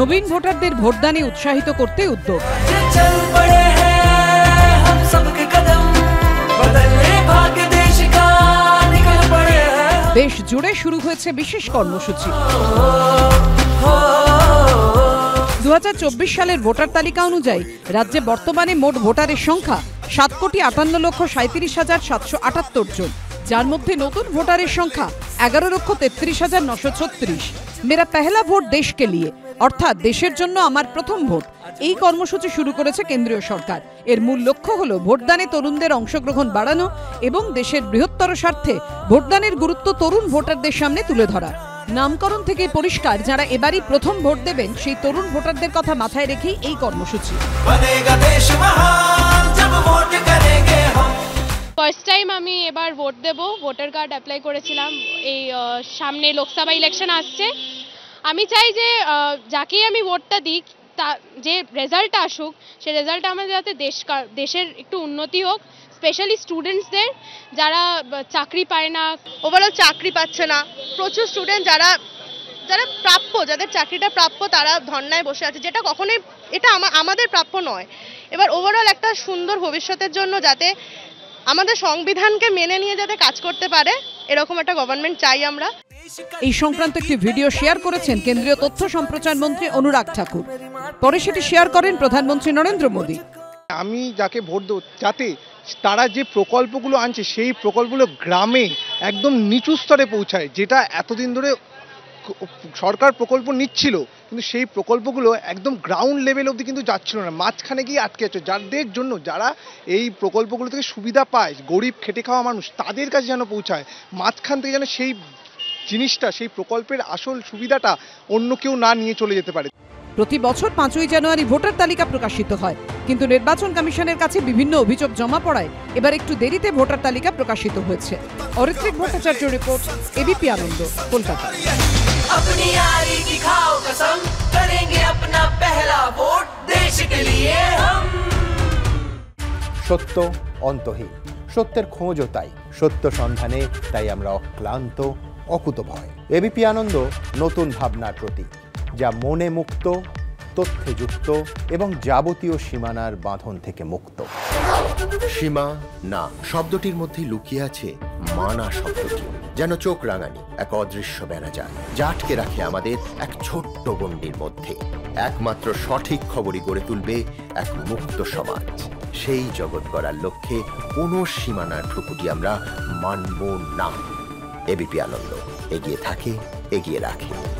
নবীন ভোটারদের ভোটদানে উৎসাহিত করতে উদ্যোগ। দেশ জুড়ে শুরু হয়েছে বিশেষ কর্মসূচি। 2024 সালের ভোটার তালিকা অনুযায়ী রাজ্যে বর্তমানে মোট ভোটারের সংখ্যা 7,58,37,778 জন, যার মধ্যে নতুন ভোটারের সংখ্যা 11,33,936। মেরা পহলা ভোট দেশকে লিয়ে, অর্থাৎ দেশের জন্য আমার প্রথম ভোট, এই কর্মসূচি শুরু করেছে কেন্দ্রীয় সরকার। এর মূল লক্ষ্য হলো ভোটদানে তরুণদের অংশগ্রহণ বাড়ানো এবং দেশের বৃহত্তর স্বার্থে ভোটদানের গুরুত্ব তরুণ ভোটারদের সামনে তুলে ধরা। নামকরণ থেকে পরিষ্কার, যারা এবারই প্রথম ভোট দেবেন সেই তরুণ ভোটারদের কথা মাথায় রেখেই এই কর্মসূচি। ফার্স্ট টাইম আমি এবার ভোট দেব, ভোটার কার্ড অ্যাপ্লাই করেছিলাম। এই সামনে লোকসভা ইলেকশন আসছে, আমি চাই যে যাকেই আমি ভোটটা দিই তা যে রেজাল্টটা আসুক, সে রেজাল্টটা আমাদের যাতে দেশের একটু উন্নতি হোক, স্পেশালি স্টুডেন্টসদের যারা চাকরি পায় না, ওভারঅল চাকরি পাচ্ছে না। প্রচুর স্টুডেন্ট যারা প্রাপ্য, যাদের চাকরিটা প্রাপ্য, তারা ধর্নায় বসে আছে, যেটা কখনোই এটা আমাদের প্রাপ্য নয়। এবার ওভারঅল একটা সুন্দর ভবিষ্যতের জন্য যাতে আমাদের সংবিধানকে মেনে নিয়ে যাতে কাজ করতে পারে, এরকম একটা গভর্নমেন্ট চাই আমরা। এই সংক্রান্ত একটি ভিডিও শেয়ার করেছেন কেন্দ্রীয় তথ্য সম্প্রচার মন্ত্রী অনুরাগ ঠাকুর। পরে সেটি শেয়ার করেন প্রধানমন্ত্রী নরেন্দ্র মোদী। আমি যাকে ভোট দেব, যাতে তারা যে প্রকল্পগুলো আনছে সেই প্রকল্পগুলো গ্রামে একদম নিচু স্তরে পৌঁছায়, যেটা এতদিন ধরে সরকার প্রকল্প নিচ্ছিল কিন্তু সেই প্রকল্পগুলো একদম গ্রাউন্ড লেভেল অবধি কিন্তু যাচ্ছিল না, মাঝখানে গিয়ে আটকে যাচ্ছে। যাদের জন্য যারা এই প্রকল্পগুলো থেকে সুবিধা পায়, গরিব খেটে খাওয়া মানুষ, তাদের কাছে যেন পৌঁছায়, মাঝখান থেকে যেন সেই জিনিসটা, সেই প্রকল্পের আসল সুবিধাটা অন্য কেউ না নিয়ে চলে যেতে পারে। প্রতি বছর 5ই জানুয়ারি ভোটার তালিকা প্রকাশিত হয়, কিন্তু নির্বাচন কমিশনের কাছে বিভিন্ন অভিযোগ জমা পড়ায় এবার একটু দেরিতে ভোটার তালিকা প্রকাশিত হয়েছে। Aritrik Bhattacharya report, ABP Ananda, Kolkata. अपनी यारी की खाओ कसम, करेंगे अपना पहला वोट देश के लिए हम। সত্য অন্তহীন, সত্যের খোঁজও তাই, সত্য সন্ধানে তাই আমরা অক্লান্ত, অকুতভয়। এবিপি আনন্দ নতুন ভাবনার প্রতীক, যা মনে মুক্ত, তথ্যে যুক্ত এবং যাবতীয় সীমানার বাঁধন থেকে মুক্ত। সীমা না শব্দটির মধ্যে লুকিয়ে আছে মানা শব্দটি, যেন চোখ রাঙানি এক অদৃশ্য ব্যানাজার, যা আটকে রাখে আমাদের এক ছোট্ট গণ্ডির মধ্যে। একমাত্র সঠিক খবরই গড়ে তুলবে এক মুক্ত সমাজ। সেই জগৎ গড়ার লক্ষ্যে কোনো সীমানার ঠুকুটি আমরা মানব না। এবিপি আনন্দ এগিয়ে থাকে, এগিয়ে রাখে।